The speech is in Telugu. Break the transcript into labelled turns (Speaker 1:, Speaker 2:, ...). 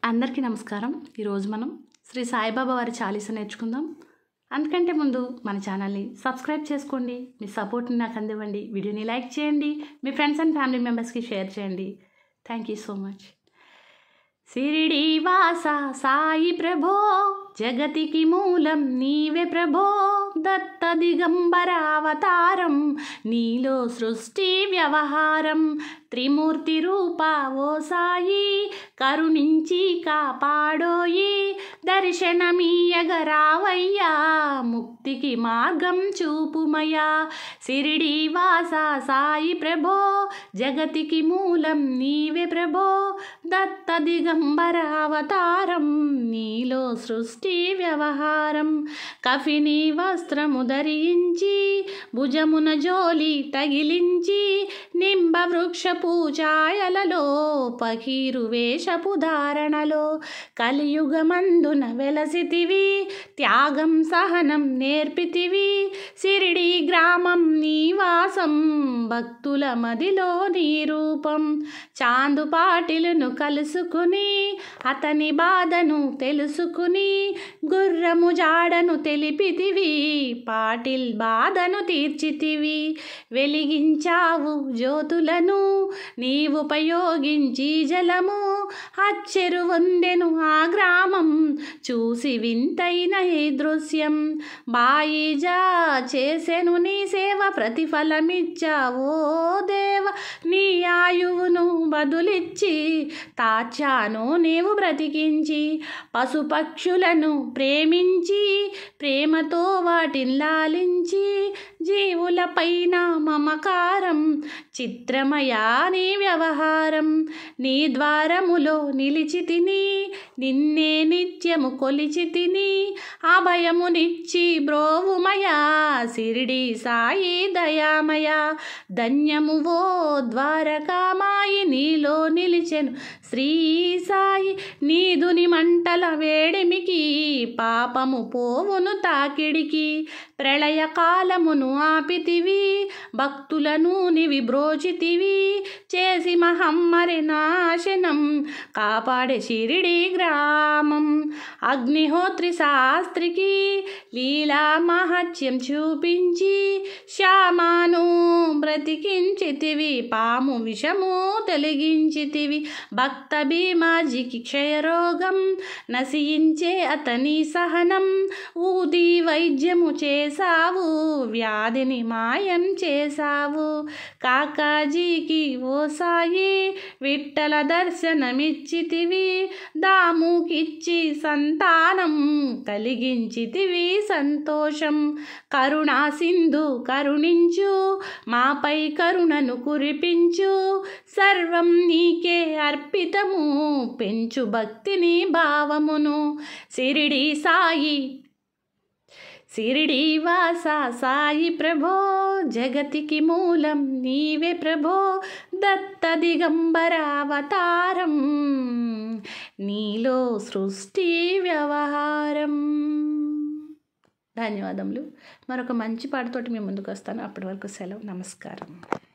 Speaker 1: అందరికీ నమస్కారం. ఈరోజు మనం శ్రీ సాయిబాబా వారి చాలీస నేర్చుకుందాం. అందుకంటే ముందు మన ఛానల్ని సబ్స్క్రైబ్ చేసుకోండి. మీ సపోర్ట్ని నాకు అందివ్వండి. వీడియోని లైక్ చేయండి. మీ ఫ్రెండ్స్ అండ్ ఫ్యామిలీ మెంబర్స్కి షేర్ చేయండి. Thank you so much. Shirdi Vasa Sai ప్రభో, జగతికి మూలం నీవే ప్రభో, దత్త దిగంబర అవతారం, నీలో సృష్టి వ్యవహారం, త్రిమూర్తి రూప ఓ సాయి, కరుణించి కాపాడోయి, దర్శనమీయగరావయ్యా, ముక్తికి మార్గం చూపుమయ్యా. సిరిడి వాస సాయి ప్రభో, జగతికి మూలం నీవే ప్రభో, దత్త దిగంబర అవతారం, నీలో సృష్టి వ్యవహారం, కఫిని వస్త్రము ధరించి, భుజమున జోలి తగిలించి, నింబ వృక్షపు ఛాయలలో, పకీరు వేషపు ధారణలో, కలియుగమందున వెలసితివి, త్యాగం సహనం నేర్పితివి, సిరిడి గ్రామం నీవాసం, భక్తుల మదిలో నీ రూపం, చాందుపాటిలను కలుసుకుని, అతని బాధను తెలుసుకుని, గుర్రము జాడను తెలిపితివి, పాటిల్ బాధను తీర్చితివి, వెలిగించావు జ్యోతులను, నీవుపయోగించి జలము, అచ్చెరు వందెను ఆ గ్రామం, చూసి వింతైన ఈ దృశ్యం, బాయిజా చేసెను నీ సేవ, ప్రతిఫలమిచ్చావో దేవ, నీ ఆయువును బదులిచ్చి, తాచాను నీవు బ్రతికించి, పశుపక్షులను ప్రేమించి, ప్రేమతో వాటిని లాలించి, జీవులపైన మమకారం, చిత్రమయా నీ వ్యవహారం, నీ ద్వారములో నిలిచి తిని, నిన్నే నిత్యము కొలిచి తిని, అభయమునిచ్చి బ్రోవుమయా, సిరిడి సాయి దయామయ, ధన్యము ఓ ద్వారకామాయి, నీలో నిలిచెను శ్రీ సాయి, నీదుని మంటల వేడిమికి, పాపము పోవును తాకిడికి, ప్రళయ కాలమును ఆపితివి, భక్తులను నివి బ్రోచితివి, చేసి మహమ్మరి నాశనం, కాపాడే షిరిడి గ్రామం, అగ్నిహోత్రి శాస్త్రికి లీలా మహత్యం చూపించి, శ్యామాను బ్రతికించితివి, పాము విషము తొలగించితివి, భక్త భీమాజీకి క్షయరోగం నశించే అతని సహనం, ఊది వైద్యము చేసావు, వ్యాధిని మాయం చేసావు, కాకాజీకి ఓ సాయి విఠల దర్శనమిచ్చితివి, దాముకిచ్చి సంతానం కలిగించితివి సంతోషం, కరుణా సింధు కరుణించు, మాపై కరుణను కురిపించు, సర్వం నీకే అర్పితము, పెంచు భక్తిని భావమును, సిరిడి సాయి సిరిడి వాస సాయి ప్రభో, జగతికి మూలం నీవే ప్రభో, దత్త దిగంబర అవతారం, నీలో సృష్టి వ్యవహారం. ధన్యవాదములు. మరొక మంచి పాటతోటి మీ ముందుకు వస్తాను. అప్పటి వరకు సెలవు. నమస్కారం.